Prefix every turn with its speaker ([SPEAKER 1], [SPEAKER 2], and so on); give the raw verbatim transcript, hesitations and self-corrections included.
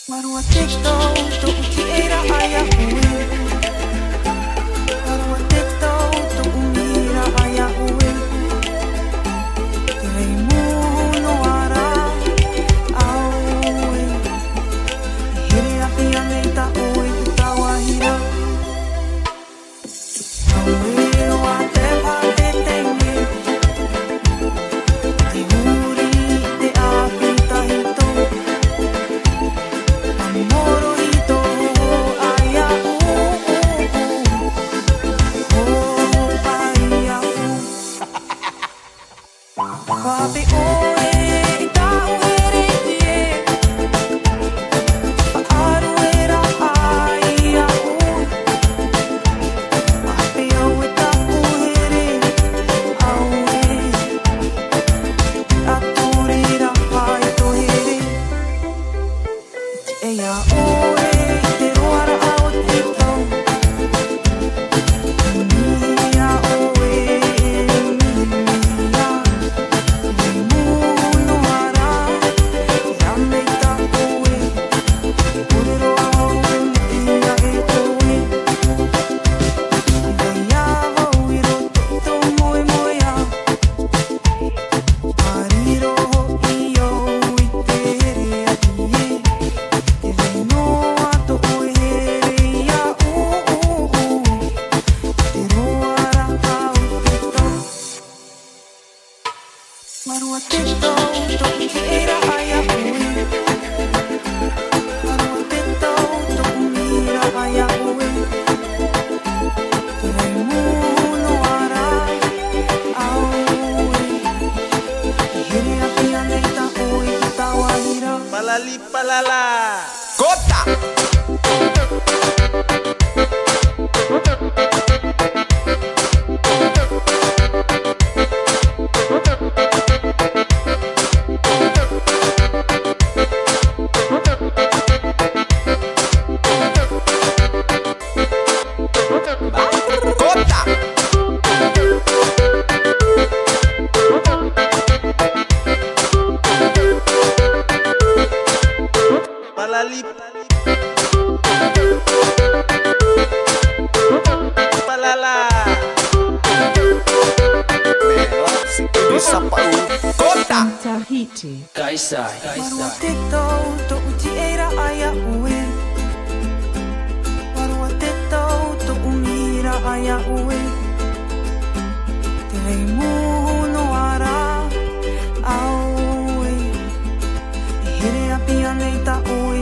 [SPEAKER 1] Marua te tau, to uti eira aia ue. Marua te tau, to umira aia ue. Te rei muno ara, aue. E here api anei ta ue te tawahira. Aue o a te pa te tenge. Te huri te api tahito. Moro i toho aia u o aia u Papi oe i tau here ie Paaru era aia u Papi au e tapu here au e Aturira hai to here Eia oe te roara au te tau Mia oe mia Muno ara Te ame ta oe Te purero au e mea e oe Eia vau i roto to moe moea Ariro i au i te here atie Te reinoa to oe here ia u Te roara au te tau Marua te tau, to uti eira aia ue. Marua te tau, to umira aia ue. Te rei muno ara, aue. E here api anei ta oe te tawahira.
[SPEAKER 2] Palali palala. Kota. Kota. Palali palala. Merah si bisa pau. Kota.
[SPEAKER 3] Tahiti.
[SPEAKER 2] Kaisai.
[SPEAKER 1] Marua te tau, to uti eira aia ue. Marua te tau, to umira aia ue. Te rei muno ara, aue. E here api anei ta oe